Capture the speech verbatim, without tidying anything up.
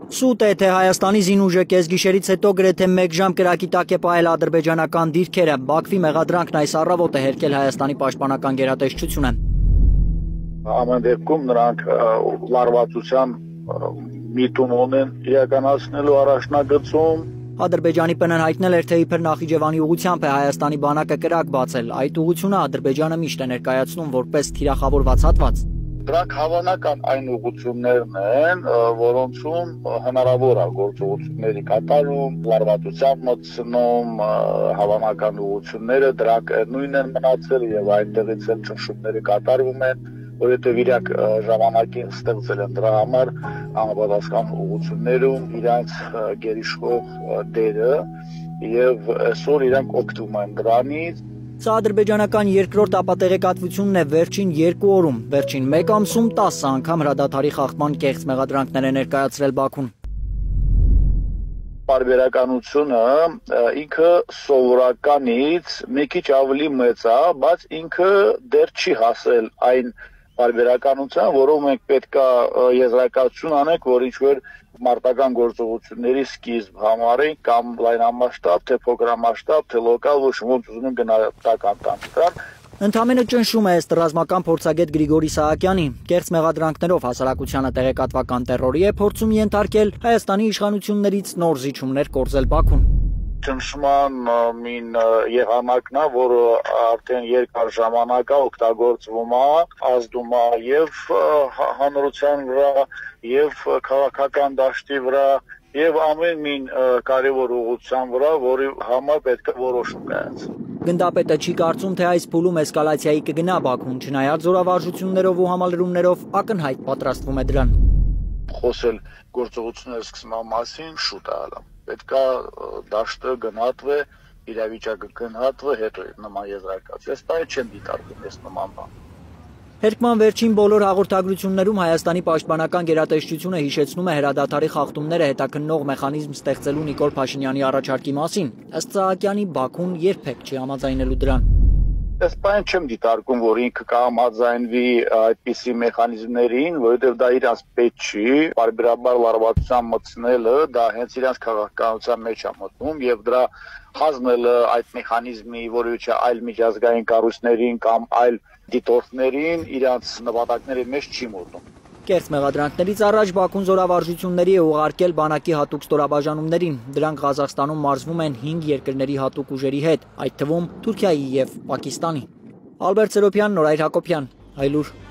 Սուտ է, թե Հայաստանի զինուժը կեսգիշերից հետո գրեթե մեկ ժամ կրակի տակ է պահել ադրբեջանական դիրքերը։ Բաքվի մեղադրանքն այս առավոտ է հերկել Հայաստանի պաշտպանական գերատեսչությունը։ Ամեն դեպքում նրանք լարվածության միտում ունեն իրականացնելու առաջնագծում։ Ադրբեջանի ՊՆ-ն հայտնել էր, թե իբր Նախիջևանի ուղղությամբ է Հայաստանի բանակը կրակ բացել։ Այդ ուղղությունը Ադրբեջանը միշտ է ներկայացնում որպես թիրախավորված հատված։ Դրանք հավանական այն ուղղություններն են, որոնցում հնարավոր է գործողությունների կատարում, լարվածության մտցնում, հավանական ուղղությունները դրանք նույնն են մնացել եւ այնտեղից էլ ճնշումները կատարվում են, որովհետեւ իրենք ժամանակին ստեղծել են դրա համար համապատասխան ուղղություններում իրանց գերիշխող դերը եւ այսօր իրենք օգտվում են դրանից։ Սա ադրբեջանական երկրորդ ապատեղեկատվությունն է վերջին երկու օրում, վերջին մեկ ամսում տասը անգամ հրադադարի խախտման կեղծ մեղադրանքներ է ներկայացրել Բաքուն։ Պարբերականությունը ինքը սովորականից մի քիչ ավելի մեծ է, բայց ինքը դեռ չի հասել այն պարբերականության, որով մենք պետք է եզրակացություն անենք, որ ինչ-որ մարտական գործողությունների սկիզբ համարենք կամ լայնամասշտաբ, թե փոքրամասշտաբ, թե լոկալ, ոչ ոնց ուզում են գնահատական տան։ Ընդամենը ճնշում է ըստ ռազմական փորձագետ Գրիգորի Սահակյանի։ Կեղծ մեղադրանքներով հասարակությանը տեղեկատվական տերորի է փորձում ենթարկել Հայաստանի իշխանություններից նոր զիջումներ կորզել Բաքուն։ Ճնշման մին եղանակն է, որը արդեն երկար ժամանակ է օգտագործվում է, ազդում է եւ հանրության վրա, եւ քաղաքական դաշտի վրա, եւ ամեն մին կարևոր ուղղության վրա, որի համար պետք է որոշում կայացվի։ Գնդապետը չի կարծում, թե այս փուլում էսկալացիայի կգնա Բաքուն, չնայած զորավարժություններով ու համալրումներով ակնհայտ պատրաստվում է դրան։ Խոսել գործողությունների սկսման մասին շուտ է ալա։ Պետք է դաշտը գնահատվի, իրավիճակը գնահատվի, հետո նման եզրակացի։ Ես բանը չեմ դիտարկում ես նման բան։ Հերկման վերջին բոլոր հաղորդագրություններում Հայաստանի պաշտպանական գերատեսչությունը հիշեցնում է հրադադարի խախտումները հետաքննող մեխանիզմ ստեղծելու Նիկոլ Փաշինյանի առաջարկի մասին։ Ըստ Սահակյանի Բաքուն երբեք չի համաձայնելու դրան։ Ես բան չեմ դիտարկում, որ ինքը կհամաձայնվի այդպիսի մեխանիզմներին, որովհետև դա իրանց պետք չի, պարբերաբար լարվածության մտցնելը, դա հենց իրանց քաղաքականության մեջ է մտնում եւ դրա հանձնելը այդ մեխանիզմի, որը չէ այլ միջազգային կառույցներին կամ այլ դիտորդներին իրանց նպատակների մեջ չի մոտնում։ Կեղծ մեղադրանքներից առաջ Բաքուն զորավարժությունների է ուղարկել բանակի հատուկ ստորաբաժանումներին։ Դրանք Ղազախստանում մարզվում են հինգ երկրների հատուկ ուժերի հետ, այդ թվում Թուրքիայի եւ Պակիստանի։ Ալբերտ Սերոբյան, Նորայր Հակոբյան, Հայլուր։